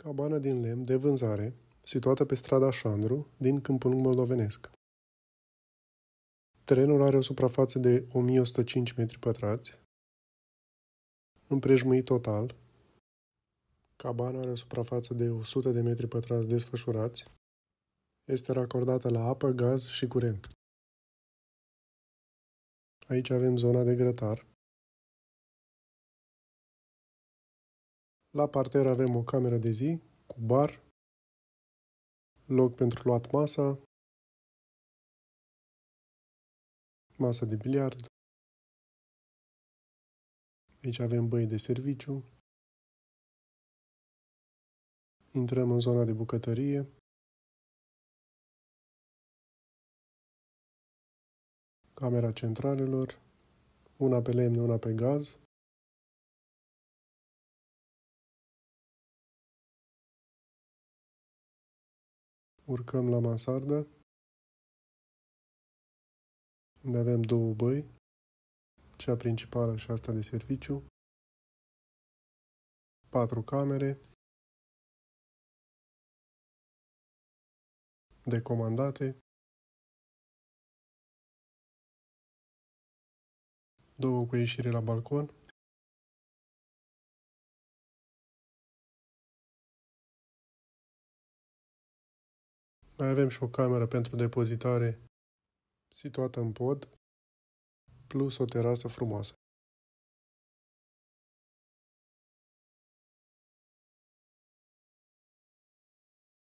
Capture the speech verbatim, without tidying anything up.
Cabană din lemn de vânzare, situată pe strada Șandru, din Câmpul Lung moldovenesc. Terenul are o suprafață de o mie o sută cinci metri pătrați, împrejmuit total. Cabana are o suprafață de o sută de metri pătrați desfășurați. Este racordată la apă, gaz și curent. Aici avem zona de grătar. La parter avem o cameră de zi cu bar, loc pentru luat masa, masă de biliard. Aici avem băi de serviciu. Intrăm în zona de bucătărie. Camera centralelor, una pe lemn, una pe gaz. Urcăm la mansardă, unde avem două băi, cea principală și asta de serviciu, patru camere decomandate, două cu ieșire la balcon, mai avem și o cameră pentru depozitare situată în pod, plus o terasă frumoasă.